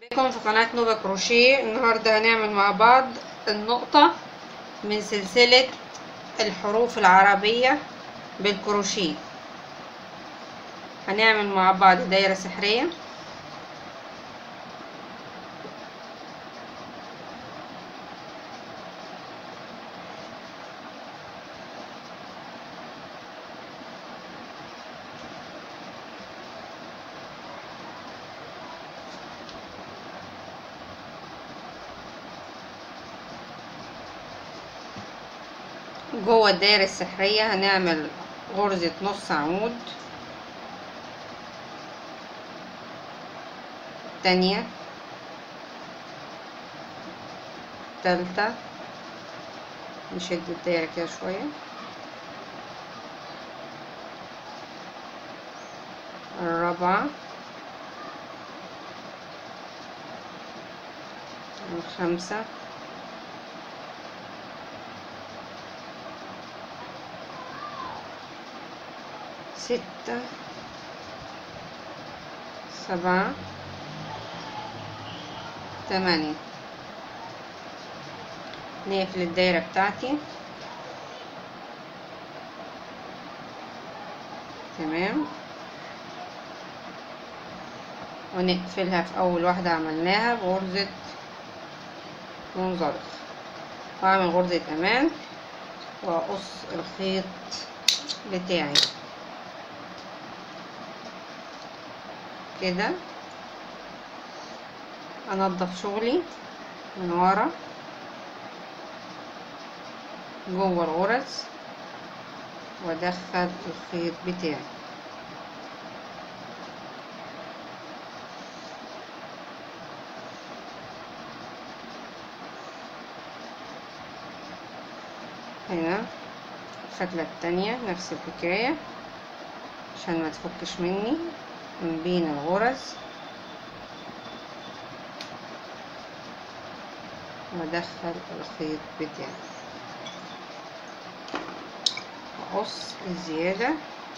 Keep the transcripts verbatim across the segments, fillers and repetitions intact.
بكم في قناة نوبة كروشيه. النهاردة هنعمل مع بعض النقطة من سلسلة الحروف العربية بالكروشيه. هنعمل مع بعض دايرة سحرية. جوه الدايرة السحرية هنعمل غرزة نص عمود، تانية، تالتة، نشد الدايرة كده شوية، الرابعة، الخامسة، ستة، سبعة، تمانية. نقفل الدايرة بتاعتي تمام، ونقفلها في اول واحدة عملناها بغرزة منزلق، واعمل غرزة امان واقص الخيط بتاعي كده. انضف شغلي من ورا جوه الغرز وادخل الخيط بتاعي. هنا الفتلة التانية نفس الحكاية عشان ما تفكش مني من بين الغرز، وادخل الخيط بتاعي واقص الزيادة.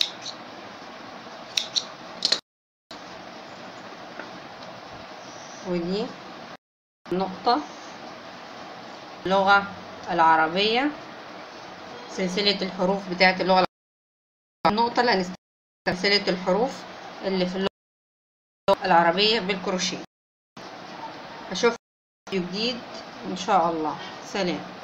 ودي نقطة اللغة العربية، سلسلة الحروف بتاعت اللغة العربية. النقطة اللي هنستخدم سلسلة الحروف اللي في اللغة العربية بالكروشيه. اشوفكم في فيديو جديد ان شاء الله. سلام.